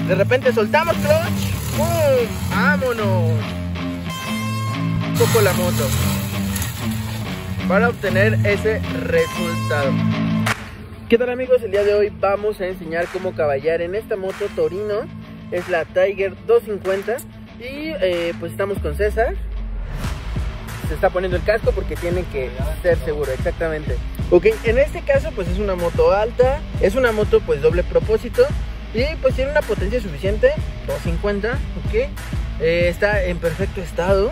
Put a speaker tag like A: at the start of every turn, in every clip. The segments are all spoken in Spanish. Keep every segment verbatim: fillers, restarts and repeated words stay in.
A: De repente soltamos clutch, ¡pum! ¡Vámonos! Un poco la moto para obtener ese resultado. ¿Qué tal, amigos? El día de hoy vamos a enseñar cómo caballar en esta moto Torino. Es la Tiger doscientos cincuenta. Y eh, pues estamos con César. Se está poniendo el casco porque tiene que ser seguro, exactamente. Ok, en este caso pues es una moto alta. Es una moto pues doble propósito. Y pues tiene una potencia suficiente, doscientos cincuenta, ok. eh, Está en perfecto estado.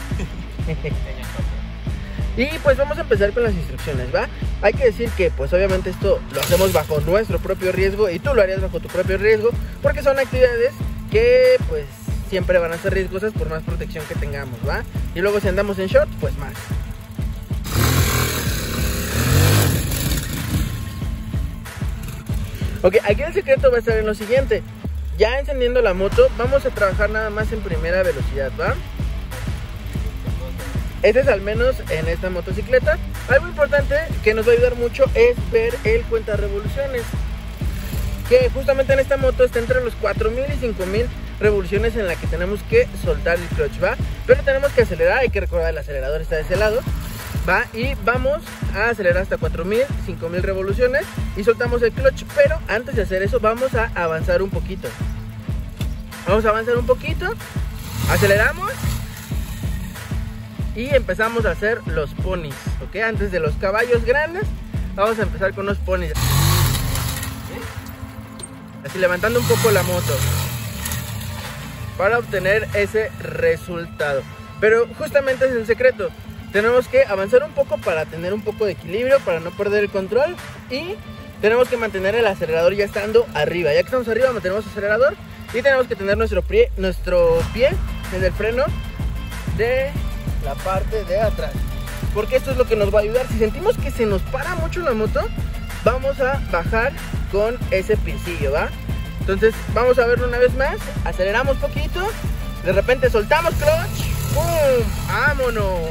A: Y pues vamos a empezar con las instrucciones, ¿va? Hay que decir que pues obviamente esto lo hacemos bajo nuestro propio riesgo. Y tú lo harías bajo tu propio riesgo, porque son actividades que pues siempre van a ser riesgosas por más protección que tengamos, ¿va? Y luego si andamos en short, pues más. Ok, aquí el secreto va a estar en lo siguiente. Ya encendiendo la moto, vamos a trabajar nada más en primera velocidad, ¿va? Este es al menos en esta motocicleta. Algo importante que nos va a ayudar mucho es ver el cuenta revoluciones, que justamente en esta moto está entre los cuatro mil y cinco mil revoluciones en la que tenemos que soltar el clutch, ¿va? Pero tenemos que acelerar, hay que recordar el acelerador está de ese lado, ¿va? Y vamos a acelerar hasta cuatro mil, cinco mil revoluciones y soltamos el clutch. Pero antes de hacer eso vamos a avanzar un poquito. Vamos a avanzar un poquito, aceleramos y empezamos a hacer los ponis, ¿ok? Antes de los caballos grandes vamos a empezar con los ponis. Así levantando un poco la moto para obtener ese resultado. Pero justamente ese es el secreto. Tenemos que avanzar un poco para tener un poco de equilibrio, para no perder el control. Y tenemos que mantener el acelerador ya estando arriba. Ya que estamos arriba, mantenemos el acelerador. Y tenemos que tener nuestro pie, nuestro pie en el freno de la parte de atrás, porque esto es lo que nos va a ayudar. Si sentimos que se nos para mucho la moto, vamos a bajar con ese piecillo, ¿va? Entonces vamos a verlo una vez más. Aceleramos poquito, de repente soltamos clutch, ¡pum! ¡Vámonos!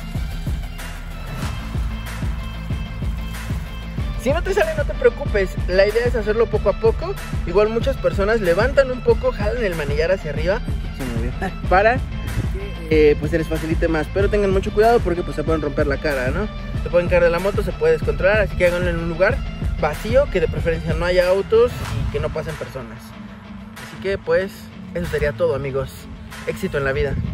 A: Si no te sale, no te preocupes, la idea es hacerlo poco a poco. Igual muchas personas levantan un poco, jalan el manillar hacia arriba para que eh, pues se les facilite más. Pero tengan mucho cuidado porque pues se pueden romper la cara, ¿no? Se pueden caer de la moto, se puede descontrolar. Así que háganlo en un lugar vacío, que de preferencia no haya autos y que no pasen personas. Así que pues eso sería todo, amigos. Éxito en la vida.